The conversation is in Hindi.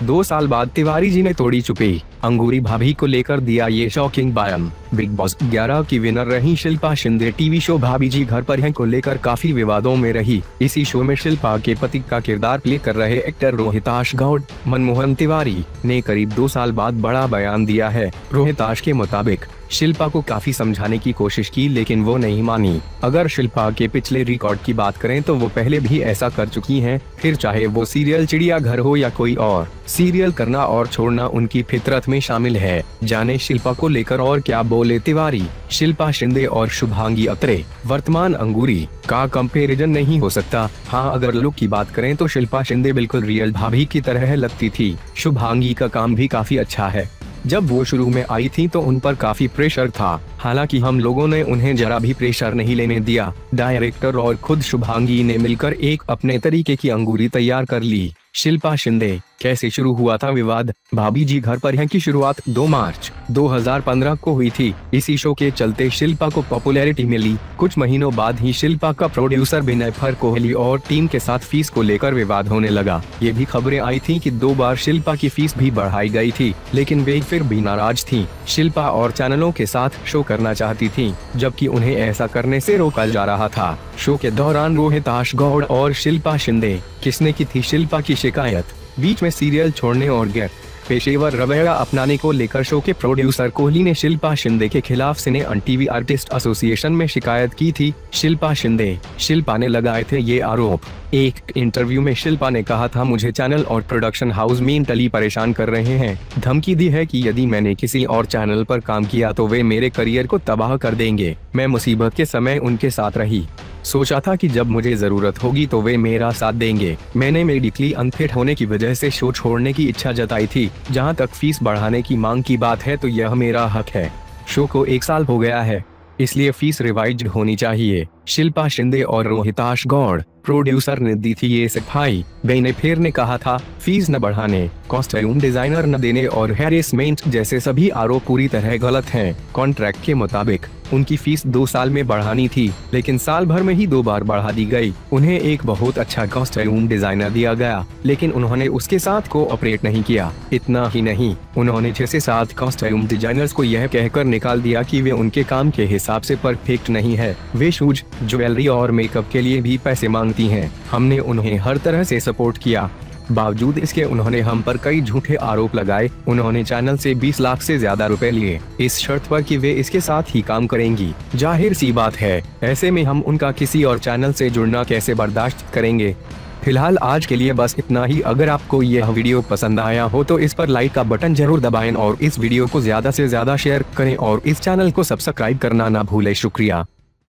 2 साल बाद तिवारी जी ने तोड़ी चुप्पी, अंगूरी भाभी को लेकर दिया ये शॉकिंग बयान। बिग बॉस 11 की विनर रही शिल्पा शिंदे टीवी शो भाभीजी घर पर हैं को लेकर काफी विवादों में रही। इसी शो में शिल्पा के पति का किरदार प्ले कर रहे एक्टर रोहित गौड मनमोहन तिवारी ने करीब 2 साल बाद बड़ा बयान दिया है। रोहित के मुताबिक शिल्पा को काफी समझाने की कोशिश की लेकिन वो नहीं मानी। अगर शिल्पा के पिछले रिकॉर्ड की बात करें तो वो पहले भी ऐसा कर चुकी हैं, फिर चाहे वो सीरियल चिड़ियाघर हो या कोई और सीरियल, करना और छोड़ना उनकी फितरत में शामिल है। जाने शिल्पा को लेकर और क्या बोले तिवारी। शिल्पा शिंदे और शुभांगी अत्रे वर्तमान अंगूरी का कंपैरिजन नहीं हो सकता। हाँ, अगर लुक की बात करें तो शिल्पा शिंदे बिल्कुल रियल भाभी की तरह लगती थी। शुभांगी का काम भी काफी अच्छा है। जब वो शुरू में आई थी तो उन पर काफी प्रेशर था, हालांकि हम लोगों ने उन्हें जरा भी प्रेशर नहीं लेने दिया। डायरेक्टर और खुद शुभांगी ने मिलकर एक अपने तरीके की अंगूरी तैयार कर ली। शिल्पा शिंदे, कैसे शुरू हुआ था विवाद? भाभीजी घर पर हैं की शुरुआत 2 मार्च 2015 को हुई थी। इसी शो के चलते शिल्पा को पॉपुलैरिटी मिली। कुछ महीनों बाद ही शिल्पा का प्रोड्यूसर विनय कोहली और टीम के साथ फीस को लेकर विवाद होने लगा। ये भी खबरें आई थी कि 2 बार शिल्पा की फीस भी बढ़ाई गई थी, लेकिन वे फिर भी नाराज थी। शिल्पा और चैनलों के साथ शो करना चाहती थी, जबकि उन्हें ऐसा करने से रोका जा रहा था। शो के दौरान रोहित गौड और शिल्पा शिंदे, किसने की थी शिल्पा की शिकायत? बीच में सीरियल छोड़ने और गैर पेशेवर रवैया अपनाने को लेकर शो के प्रोड्यूसर कोहली ने शिल्पा शिंदे के खिलाफ सिने टीवी आर्टिस्ट एसोसिएशन में शिकायत की थी। शिल्पा ने लगाए थे ये आरोप। एक इंटरव्यू में शिल्पा ने कहा था, मुझे चैनल और प्रोडक्शन हाउस मेंटली परेशान कर रहे हैं। धमकी दी है कि यदि मैंने किसी और चैनल पर काम किया तो वे मेरे करियर को तबाह कर देंगे। मैं मुसीबत के समय उनके साथ रही, सोचा था कि जब मुझे जरूरत होगी तो वे मेरा साथ देंगे। मैंने मेडिकली अनफिट होने की वजह से शो छोड़ने की इच्छा जताई थी। जहां तक फीस बढ़ाने की मांग की बात है तो यह मेरा हक है। शो को 1 साल हो गया है, इसलिए फीस रिवाइज्ड होनी चाहिए। शिल्पा शिंदे और रोहित गौड़, प्रोड्यूसर ने दी थी ये सफाई। वे ने फिर ने कहा था, फीस न बढ़ाने, कॉस्ट्यूम डिजाइनर न देने और हैरेसमेंट जैसे सभी आरोप पूरी तरह गलत हैं। कॉन्ट्रैक्ट के मुताबिक उनकी फीस 2 साल में बढ़ानी थी, लेकिन साल भर में ही 2 बार बढ़ा दी गई। उन्हें एक बहुत अच्छा कॉस्ट्यूम डिजाइनर दिया गया, लेकिन उन्होंने उसके साथ कोऑपरेट नहीं किया। इतना ही नहीं, उन्होंने 6 से 7 कॉस्ट्यूम डिजाइनर्स को यह कहकर निकाल दिया कि वे उनके काम के हिसाब से परफेक्ट नहीं है। वे शूज, ज्वेलरी और मेकअप के लिए भी पैसे मांगती हैं। हमने उन्हें हर तरह से सपोर्ट किया, बावजूद इसके उन्होंने हम पर कई झूठे आरोप लगाए। उन्होंने चैनल से 20 लाख से ज्यादा रुपए लिए, इस शर्त पर कि वे इसके साथ ही काम करेंगी। जाहिर सी बात है, ऐसे में हम उनका किसी और चैनल से जुड़ना कैसे बर्दाश्त करेंगे। फिलहाल आज के लिए बस इतना ही। अगर आपको यह वीडियो पसंद आया हो तो इस पर लाइक का बटन जरूर दबाएं और इस वीडियो को ज्यादा से ज्यादा शेयर करें और इस चैनल को सब्सक्राइब करना ना भूलें। शुक्रिया।